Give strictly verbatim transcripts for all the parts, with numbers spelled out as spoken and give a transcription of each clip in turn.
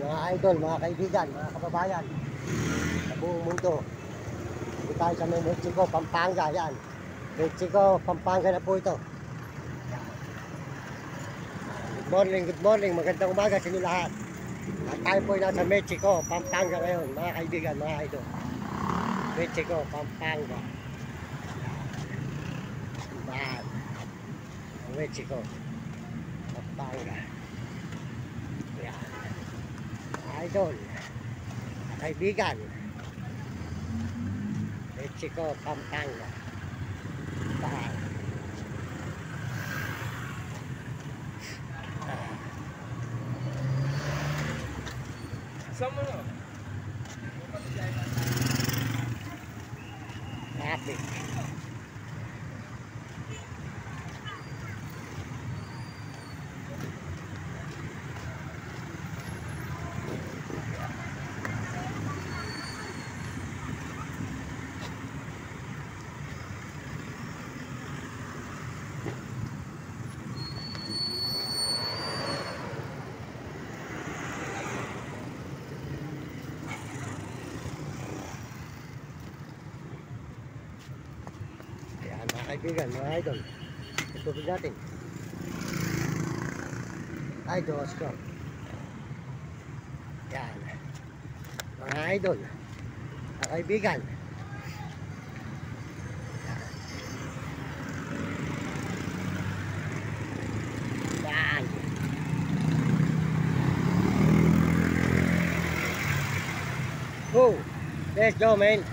mga idol, mga kaibigan, mga kababayan sa buong mundo. Dito tayo sa may Mexico, Pampanga, yan. Mexico, Pampanga na po ito. Good morning, good morning, magandang umaga sa inyo lahat. At tayo po ay nasa Mexico, Pampanga ngayon, mga kaibigan, mga idol. Mexico, Pampanga. Simbahan. Mexico, Pampanga. Yan. Idol, kaibigan, Mexico, Pampanga. Simbahan. Sama na. Traffic. Yan mga kaibigan, mga idol. Itubig natin. Ay, Diyos ko. Yan. Mga idol. Mga kaibigan. Yan. Go. Let's go, man.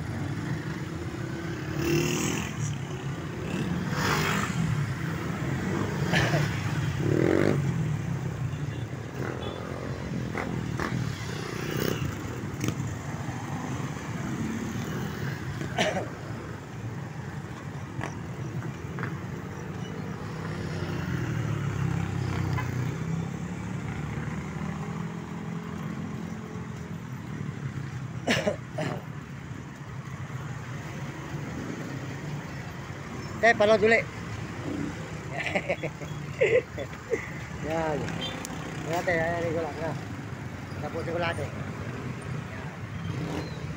Eh, panood ulit. Yan. Yan natin, yan ko lang. Tapusin ko natin. Yan.